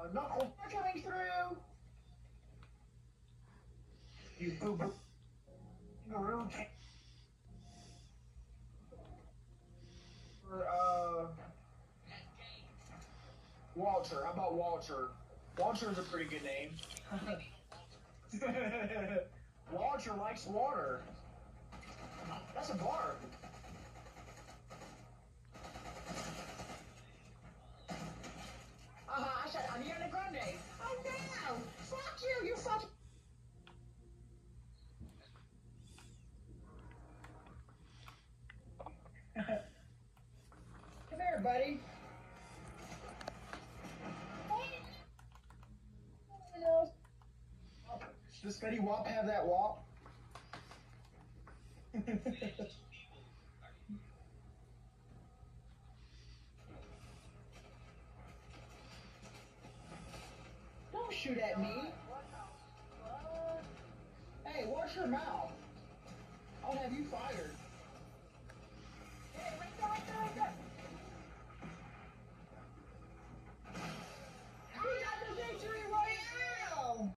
Knuckles are coming through. You boo boo. Walter. How about Walter? Walter's a pretty good name. Walter likes water. That's a bar. I said Ariana Grande. Oh no! Fuck you! You fucking. Come here, buddy. Does Fetty Wap have that wop? Don't shoot at me. Hey, watch your mouth. I'll have you fired.